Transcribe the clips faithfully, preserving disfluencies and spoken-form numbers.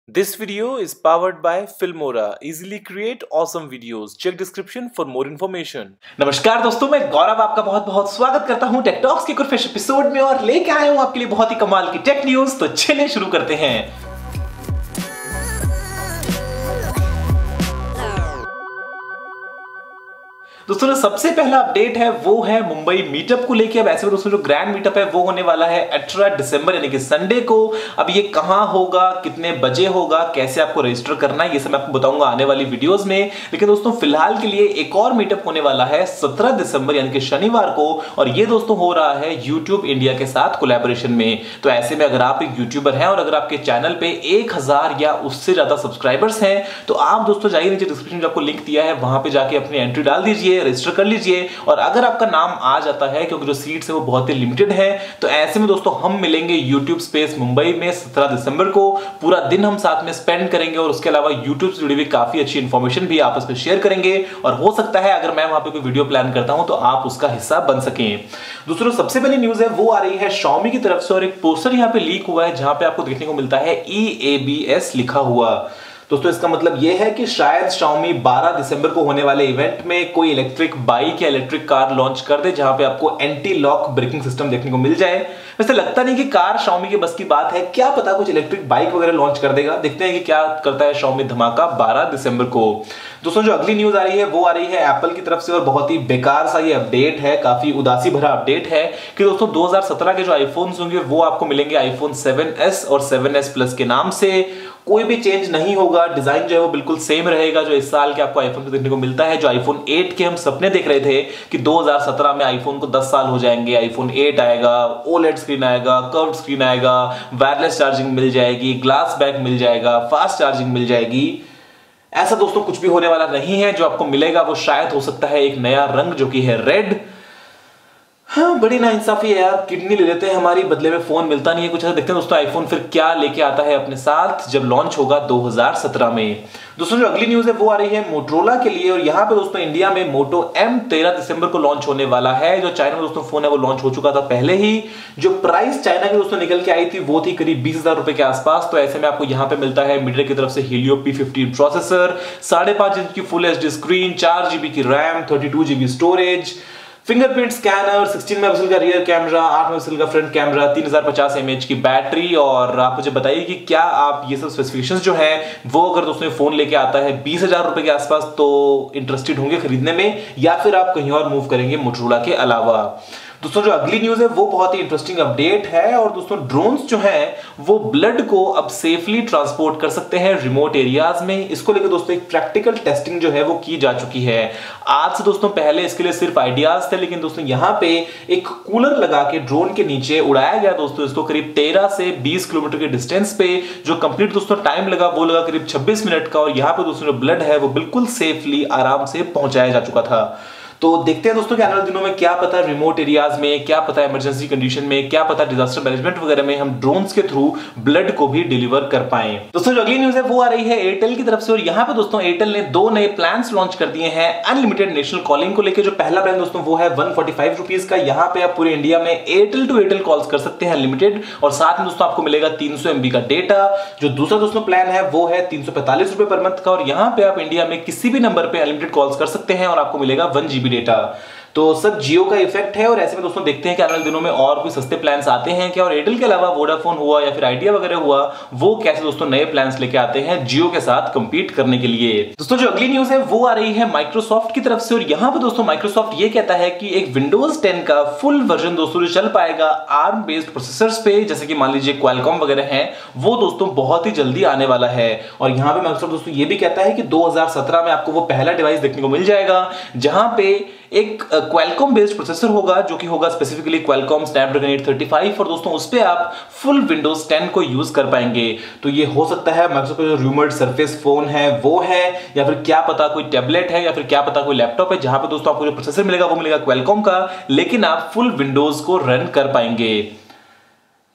This video is powered by Filmora. Easily create awesome videos. Check description for more information. नमस्कार दोस्तों, मैं गौरव आपका बहुत बहुत स्वागत करता हूं टेक टॉक्स के एक फ्रेश एपिसोड में और लेके आया हूं आपके लिए बहुत ही कमाल की टेक न्यूज। तो चलिए शुरू करते हैं। दोस्तों सबसे पहला अपडेट है वो है मुंबई मीटअप को लेके। अब ऐसे में दोस्तों जो ग्रैंड मीटअप है वो होने वाला है अठारह दिसंबर यानी कि संडे को। अब ये कहां होगा, कितने बजे होगा, कैसे आपको रजिस्टर करना है, ये सब मैं आपको बताऊंगा आने वाली वीडियोस में। लेकिन दोस्तों फिलहाल के लिए एक और मीटअप होने वाला है सत्रह दिसंबर यानी कि शनिवार को, और ये दोस्तों हो रहा है यूट्यूब इंडिया के साथ कोलैबोरेशन में। तो ऐसे में अगर आप एक यूट्यूबर हैं और अगर आपके चैनल पे एक हजार या उससे ज्यादा सब्सक्राइबर्स हैं तो आप दोस्तों जाइए, नीचे डिस्क्रिप्शन में आपको लिंक दिया है, वहां पे जाके अपनी एंट्री डाल दीजिए, रजिस्टर कर लीजिए। और अगर आपका नाम आ जाता है, क्योंकि जो सीट्स है वो बहुत ही लिमिटेड है, तो ऐसे में दोस्तों हम मिलेंगे यूट्यूब स्पेस मुंबई में सत्रह दिसंबर को। पूरा दिन हम साथ में स्पेंड करेंगे और उसके अलावा यूट्यूब से जुड़ी हुई काफी अच्छी इंफॉर्मेशन भी आपस में शेयर करेंगे। और हो सकता है अगर मैं वहां पे कोई वीडियो प्लान करता हूं तो आप उसका हिस्सा बन सकें। दूसरों सबसे पहली न्यूज है वो आ रही है Xiaomi की तरफ से, और एक पोस्टर यहां पे लीक हुआ है जहां पे आपको देखने को मिलता है ई ए बी एस लिखा हुआ। दोस्तों इसका मतलब यह है कि शायद Xiaomi बारह दिसंबर को होने वाले इवेंट में कोई इलेक्ट्रिक बाइक या इलेक्ट्रिक कार लॉन्च कर दे जहां पे आपको एंटी लॉक ब्रेकिंग सिस्टम देखने को मिल जाए। वैसे लगता नहीं कि कार Xiaomi के बस की बात है, क्या पता कुछ इलेक्ट्रिक बाइक वगैरह लॉन्च कर देगा। देखते हैं कि क्या करता है Xiaomi धमाका बारह दिसंबर को। दोस्तों जो अगली न्यूज आ रही है वो आ रही है एप्पल की तरफ से, और बहुत ही बेकार सा ये अपडेट है, काफी उदासी भरा अपडेट है कि दोस्तों दो हज़ार सत्रह के जो आईफोन्स होंगे वो आपको मिलेंगे आईफोन सेवन एस और सेवन एस प्लस के नाम से। कोई भी चेंज नहीं होगा, डिजाइन जो है वो बिल्कुल सेम रहेगा जो इस साल के आपको आईफोन पे देखने को मिलता है। जो आईफोन एट के हम सपने देख रहे थे कि दो हज़ार सत्रह में आईफोन को दस साल हो जाएंगे, आईफोन एट आएगा, ओलेड स्क्रीन आएगा, कर्व्ड स्क्रीन आएगा, वायरलेस चार्जिंग मिल जाएगी, ग्लास बैक मिल जाएगा, फास्ट चार्जिंग मिल जाएगी। ऐसा दोस्तों कुछ भी होने वाला नहीं है। जो आपको मिलेगा वो शायद हो सकता है एक नया रंग जो कि है रेड। हाँ, बड़ी नाइंसाफी है यार, किडनी ले लेते हैं हमारी, बदले में फोन मिलता नहीं है कुछ। ऐसा देखते हैं दोस्तों आईफोन फिर क्या लेके आता है अपने साथ जब लॉन्च होगा दो हज़ार सत्रह में। दोस्तों जो अगली न्यूज है वो आ रही है मोटरोला के लिए, और यहाँ पे दोस्तों इंडिया में मोटो एम तेरह दिसंबर को लॉन्च होने वाला है। जो चाइना में दोस्तों फोन है वो लॉन्च हो चुका था पहले ही। जो प्राइस चाइना की दोस्तों निकल के आई थी वो थी करीब बीस हजार रुपए के आसपास। तो ऐसे में आपको यहाँ पे मिलता है मीडिया की तरफ से Helio पी फिफ्टीन प्रोसेसर, साढ़े पांच इंच की फुल एच डी स्क्रीन, चार जीबी की RAM, thirty two GB storage, fingerprint scanner, सोलह मेगापिक्सल का रियर कैमरा, आठ मेगापिक्सल का फ्रंट कैमरा, तीन हज़ार पचास एमएच की बैटरी। और आप मुझे बताइए कि क्या आप ये सब स्पेसिफिकेशंस जो है वो अगर दोस्तों फोन लेके आता है बीस हजार रुपए के आसपास तो इंटरेस्टेड होंगे खरीदने में, या फिर आप कहीं और मूव करेंगे मोटरोला के अलावा। दोस्तों जो अगली न्यूज है वो बहुत ही इंटरेस्टिंग अपडेट है, और दोस्तों ड्रोन्स जो हैं वो ब्लड को अब सेफली ट्रांसपोर्ट कर सकते हैं रिमोट एरियाज में। इसको लेकर दोस्तों एक प्रैक्टिकल टेस्टिंग जो है वो की जा चुकी है। आज से दोस्तों पहले इसके लिए सिर्फ आइडियाज थे, लेकिन दोस्तों यहाँ पे एक कूलर लगा के ड्रोन के नीचे उड़ाया गया दोस्तों इसको करीब तेरह से बीस किलोमीटर के डिस्टेंस पे। जो कंप्लीट दोस्तों टाइम लगा वो लगा करीब छब्बीस मिनट का, और यहाँ पे दोस्तों जो ब्लड है वो बिल्कुल सेफली आराम से पहुंचाया जा चुका था। तो देखते हैं दोस्तों कि आने वाले दिनों में क्या पता रिमोट एरियाज में, क्या पता इमरजेंसी कंडीशन में, क्या पता डिजास्टर मैनेजमेंट वगैरह में हम ड्रोन्स के थ्रू ब्लड को भी डिलीवर कर पाएं। दोस्तों जो अगली न्यूज है वो आ रही है एयरटेल की तरफ से, और यहाँ पे दोस्तों एयरटेल ने दो नए प्लान्स लॉन्च कर दिए हैं अनलिमिटेड नेशनल कॉलिंग को लेकर। जो पहला प्लान दोस्तों वो है वन फोर्टी फाइव रुपीज का। यहाँ पे आप पूरे इंडिया में एयरटेल टू एयरटेल कॉल्स कर सकते हैं अनलिमिटेड, और साथ में दोस्तों आपको मिलेगा तीन सौ एमबी का डेटा। जो दूसरा दोस्तों प्लान है वो है तीन सौ पैंतालीस रुपए पर मंथ का, और यहाँ पे आप इंडिया में किसी भी नंबर पे अनलिमिटेड कॉल्स कर सकते हैं और आपको मिलेगा वन जीबी डेटा। तो सब जियो का इफेक्ट है, और ऐसे में दोस्तों देखते हैं कि आने वाले दिनों में और कोई सस्ते प्लान्स आते हैं क्या, और एयरटेल के अलावा वोडाफोन हुआ या फिर आइडिया वगैरह हुआ वो कैसे दोस्तों नए प्लान्स लेके आते हैं जियो के साथ कंपीट करने के लिए। दोस्तों जो अगली न्यूज है वो आ रही है माइक्रोसॉफ्ट की तरफ से, और यहाँ पे दोस्तों माइक्रोसॉफ्ट ये कहता है कि एक विंडोज टेन का फुल वर्जन दोस्तों जो चल पाएगा आर्म बेस्ड प्रोसेसर्स पे, जैसे कि मान लीजिए क्वालकॉम वगैरह है, वो दोस्तों बहुत ही जल्दी आने वाला है। और यहाँ पे माइक्रोसॉफ्ट दोस्तों ये भी कहता है कि दो हज़ार सत्रह में आपको वो पहला डिवाइस देखने को मिल जाएगा जहां पे एक क्वालकॉम बेस्ड प्रोसेसर होगा जो कि होगा specifically Qualcomm Snapdragon eight thirty five, और दोस्तों उस पे आप फुल विंडोज टेन को यूज कर पाएंगे। तो ये हो सकता है माइक्रोसॉफ्ट का जो रूमर्ड सरफेस फोन है वो है, या फिर क्या पता कोई टैबलेट है, या फिर क्या पता कोई लैपटॉप है जहां पे दोस्तों आपको जो प्रोसेसर मिलेगा वो मिलेगा क्वालकॉम का, लेकिन आप फुल विंडोज को रन कर पाएंगे।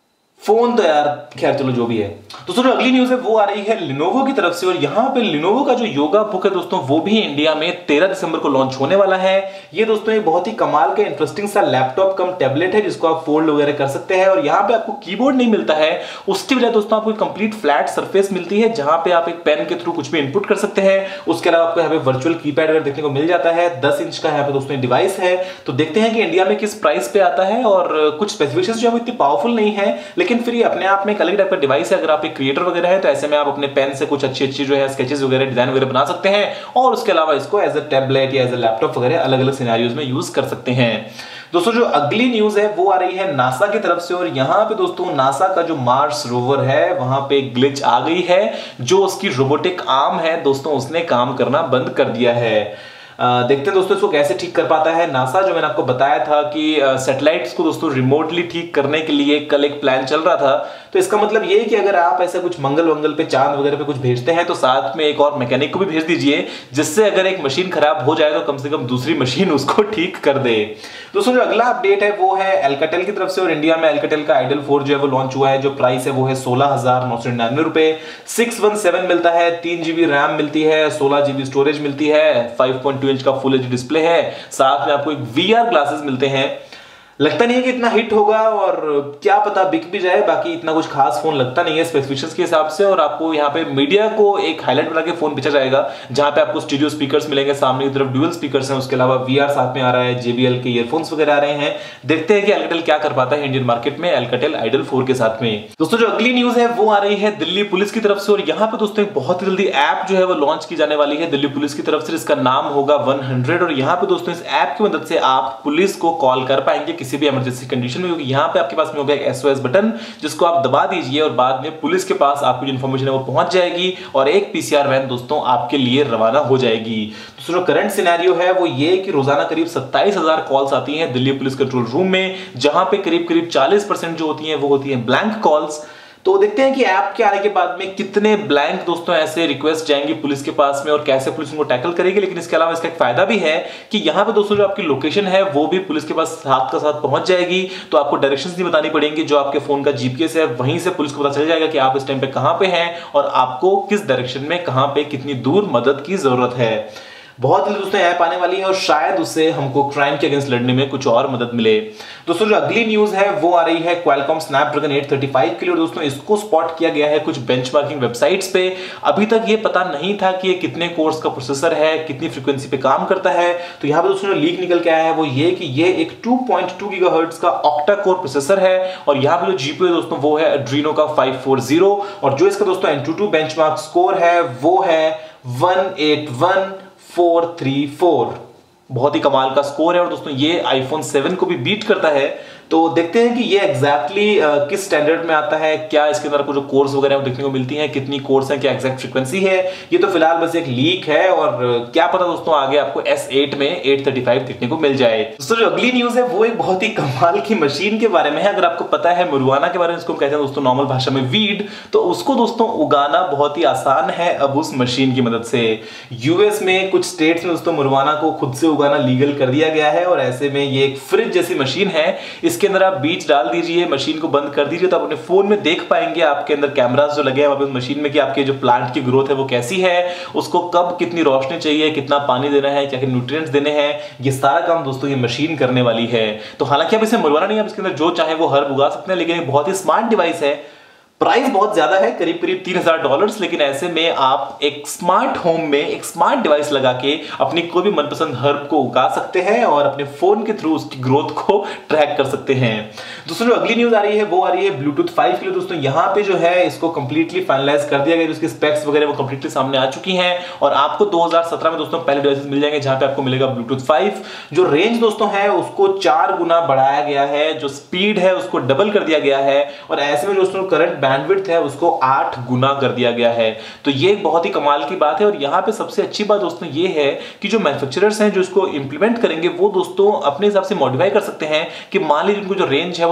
फोन तो यार खैर चलो जो भी है। दोस्तों जो अगली न्यूज है वो आ रही है लिनोवो की तरफ से, और यहाँ पे लिनोवो का जो योगा बुक है दोस्तों वो भी इंडिया में तेरह दिसंबर को लॉन्च होने वाला है। ये दोस्तों एक बहुत ही कमाल का इंटरेस्टिंग सा लैपटॉप कम टैबलेट है जिसको आप फोल्ड वगैरह कर सकते हैं, और यहाँ पे आपको कीबोर्ड नहीं मिलता है, उसकी बजाय दोस्तों आपको कंप्लीट फ्लैट सरफेस मिलती है जहां पे आप एक पेन के थ्रू कुछ भी इनपुट कर सकते हैं। उसके अलावा आपको यहाँ पे वर्चुअल कीपैड वगैरह देखने को मिल जाता है। दस इंच का यहाँ पे दोस्तों डिवाइस है। तो देखते हैं कि इंडिया में किस प्राइस पे आता है, और कुछ स्पेसिफिकेशंस जो है वो इतनी पावरफुल नहीं है, लेकिन फिर ये अपने आप में एक अलग टाइप का डिवाइस है। अगर आप एक क्रिएटर वगैरह है तो ऐसे में आप अपने पेन से कुछ अच्छी अच्छी जो है स्केचेस वगैरह डिजाइन वगैरह बना सकते हैं, और उसके अलावा इसको एज अ टैबलेट या एज अ लैपटॉप वगैरह अलग अलग सिनेरियोज में यूज कर सकते हैं। दोस्तों जो अगली न्यूज है वो आ रही है नासा की तरफ से, और यहां पे दोस्तों नासा का जो मार्स रोवर है वहां पे ग्लिच आ गई है। जो उसकी रोबोटिक आर्म है दोस्तों उसने काम करना बंद कर दिया है। आ, देखते हैं दोस्तों इसको कैसे ठीक कर पाता है नासा। जो मैंने आपको बताया था कि सैटेलाइट्स को दोस्तों रिमोटली ठीक करने के लिए कल एक प्लान चल रहा था, तो इसका मतलब ये है कि अगर आप ऐसा कुछ मंगल वंगल पे चांद वगैरह पे कुछ भेजते हैं तो साथ में एक और मैकेनिक को भी भेज दीजिए, जिससे अगर एक मशीन खराब हो जाए तो कम से कम दूसरी मशीन उसको ठीक कर दे। दोस्तों जो अगला अपडेट है वो है एल्काटेल की तरफ से, और इंडिया में एल्काटेल का आइडल फोर जो है वो लॉन्च हुआ है। जो प्राइस है वो है सोलह हजार नौ सौ निन्यानवे रुपए। सिक्स वन सेवन मिलता है, तीन जीबी रैम मिलती है, सोलह जीबी स्टोरेज मिलती है, फाइव पॉइंट टू इंच का फुल एच डी डिस्प्ले है, साथ में आपको एक वीआर ग्लासेस मिलते हैं। लगता नहीं है कि इतना हिट होगा, और क्या पता बिक भी जाए, बाकी इतना कुछ खास फोन लगता नहीं है स्पेसिफिकेशंस के हिसाब से। और आपको यहाँ पे मीडिया को एक हाईलाइट बना के फोन बेचा जाएगा जहां पे आपको स्टीरियो स्पीकर्स मिलेंगे, सामने की तरफ ड्यूअल स्पीकर्स हैं, उसके अलावा वीआर साथ में आ रहा है, जेबीएल के ईयरफोन्स वगैरह आ रहे हैं। देखते हैं कि एल्काटेल क्या कर पाता है इंडियन मार्केट में एल्काटेल आइडल फोर के साथ में। दोस्तों जो अगली न्यूज है वो आ रही है दिल्ली पुलिस की तरफ से, और यहाँ पे दोस्तों एक बहुत ही जल्दी ऐप जो है वो लॉन्च की जाने वाली है दिल्ली पुलिस की तरफ से, जिसका नाम होगा वन हंड्रेड। और यहाँ पे दोस्तों इस ऐप की मदद से आप पुलिस को कॉल कर पाएंगे किसी भी इमरजेंसी में, क्योंकि यहां पे आपके पास में होगा एक एसओएस बटन जिसको आप दबा दीजिए और बाद में पुलिस के पास आपकी जो इंफॉर्मेशन है वो पहुंच जाएगी, और एक पीसीआर वैन दोस्तों आपके लिए रवाना हो जाएगी। तो जो करंट सिनेरियो है वो ये कि रोजाना करीब सत्ताईस हजार कॉल्स आती हैं दिल्ली पुलिस कंट्रोल रूम में, जहां पे करीब करीब चालीस परसेंट जो होती हैं वो होती हैं ब्लैंक कॉल्स। तो देखते हैं कि ऐप के आने के बाद में कितने ब्लैंक दोस्तों ऐसे रिक्वेस्ट जाएंगी पुलिस के पास में, और कैसे पुलिस उनको टैकल करेगी। लेकिन इसके अलावा इसका एक फायदा भी है कि यहाँ पे दोस्तों जो आपकी लोकेशन है वो भी पुलिस के पास साथ का साथ पहुंच जाएगी, तो आपको डायरेक्शंस नहीं बतानी पड़ेंगी। जो आपके फोन का जीपीएस है वहीं से पुलिस को पता चल जाएगा कि आप इस टाइम पे कहां पे हैं और आपको किस डायरेक्शन में कहां पे कितनी दूर मदद की जरूरत है। बहुत जल्द दोस्तों ऐप आने वाली है, और शायद उससे हमको क्राइम के अगेंस्ट लड़ने में कुछ और मदद मिले। दोस्तों जो अगली न्यूज है वो आ रही है Qualcomm Snapdragon eight thirty five के लिए। दोस्तों इसको स्पॉट किया गया है कुछ बेंचमार्किंग वेबसाइट्स पे। अभी तक ये पता नहीं था कि ये कितने कोर्स का प्रोसेसर है, कितनी फ्रीक्वेंसी पे काम करता है। तो यहाँ पे दोस्तों जो लीक निकल के आया है वो ये कि ये एक टू पॉइंट टू गीगाहर्ट्ज का ऑक्टा कोर प्रोसेसर है, और यहाँ पे जो जीपीयू है दोस्तों वो है एड्रीनो का फाइव फोर्टी, और जो इसका दोस्तों एंटूटू बेंचमार्क स्कोर है वो है one eight one four three four. बहुत ही कमाल का स्कोर है, और दोस्तों ये आईफोन सेवन को भी बीट करता है। तो देखते हैं कि ये एग्जैक्टली exactly, किस स्टैंडर्ड में आता है, क्या इसके अंदर कुछ कोर्स वगैरह देखने को मिलती हैं, कितनी कोर्स हैं, क्या एग्जैक्ट फ्रीक्वेंसी है। ये तो फिलहाल बस एक लीक है, और क्या पता दोस्तों आगे आपको एस एट में एट थर्टी फाइव देखने को मिल जाए। दोस्तों जो अगली न्यूज है वो एक बहुत ही कमाल की मशीन के बारे में है। अगर आपको पता है मुरवाना के बारे में, इसको कहते हैं दोस्तों नॉर्मल भाषा में वीड, तो उसको दोस्तों उगाना बहुत ही आसान है अब उस मशीन की मदद से। यूएस में कुछ स्टेट्स में दोस्तों मुरवाना को खुद से उगाना लीगल कर दिया गया है, और ऐसे में ये एक फ्रिज जैसी मशीन है। इसके अंदर आप बीज डाल दीजिए, मशीन को बंद कर दीजिए, तो आप अपने फोन में देख पाएंगे आपके अंदर कैमरास जो लगे हैं वहां पे मशीन में कि आपके जो प्लांट की ग्रोथ है वो कैसी है, उसको कब कितनी रोशनी चाहिए, कितना पानी देना है, क्या क्या न्यूट्रिएंट्स देने हैं, ये सारा काम दोस्तों ये मशीन करने वाली है। तो हालांकि आप इसे मरवाना नहीं, आप इसके अंदर जो चाहे वो हर्ब उगा सकते हैं, लेकिन एक बहुत ही स्मार्ट डिवाइस है। प्राइस बहुत ज्यादा है, करीब करीब तीन हजार डॉलर्स, लेकिन ऐसे में आप एक स्मार्ट होम में एक स्मार्ट डिवाइस लगा के अपनी कोई भी मनपसंद हर्ब को उगा सकते हैं और अपने फोन के थ्रू उसकी ग्रोथ को ट्रैक कर सकते हैं। दोस्तों जो अगली न्यूज आ रही है वो आ रही है ब्लूटूथ फाइव के लिए। दोस्तों यहाँ पे जो है इसको कंप्लीटली फाइनलाइज कर दिया गया, उसकी स्पेक्स वगैरह वो कंप्लीटली सामने आ चुकी हैं, और आपको दो हजार सत्रह में दोस्तों पहले डिवाइसेस मिल जाएंगे जहां पे आपको मिलेगा ब्लूटूथ फाइव। जो रेंज दोस्तों है उसको चार गुना बढ़ाया गया है, जो स्पीड है उसको डबल कर दिया गया है, और ऐसे में दोस्तों करंट बैंडविड्थ है उसको आठ गुना कर दिया गया है। तो ये एक बहुत ही कमाल की बात है, और यहाँ पे सबसे अच्छी बात दोस्तों ये है कि जो मैन्युफैक्चरर्स हैं जो इसको इंप्लीमेंट करेंगे वो दोस्तों अपने हिसाब से मॉडिफाई कर सकते हैं कि मान लीजिए उनको जो रेंज है वो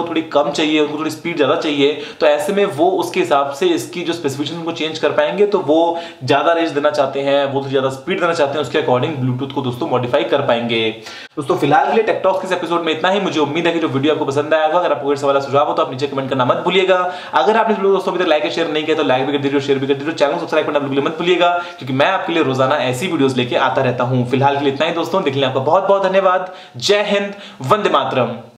वो थोड़ी कम चाहिए, उनको थोड़ी स्पीड ज़्यादा चाहिए, तो ऐसे में वो उसके हिसाब से इसकी जो स्पेसिफिकेशन को चेंज कर पाएंगे। तो वो ज़्यादा रेंज देना चाहते हैं, वो ज़्यादा स्पीड देना चाहते हैं, उसके अकॉर्डिंग ब्लूटूथ को दोस्तों मॉडिफाई कर पाएंगे। दोस्तों फिलहाल के लिए टेक टॉक्स के एपिसोड में इतना ही। मुझे उम्मीद है कि जो वीडियो आपको पसंद आया होगा। अगर आपको कोई सवाल सुझाव हो तो आप नीचे कमेंट करना मत भूलिएगा। अगर आपने वीडियो दोस्तों अभी तक लाइक और शेयर नहीं किया तो लाइक भी कर दीजिए, शेयर भी कर दीजिए, चैनल सब्सक्राइब करना बिल्कुल मत भूलिएगा, क्योंकि मैं आपके लिए रोजाना ऐसी वीडियोस लेके आता रहता हूं। फिलहाल के लिए इतना ही दोस्तों, देखने आपका बहुत बहुत धन्यवाद। जय हिंद, वंदे मातरम।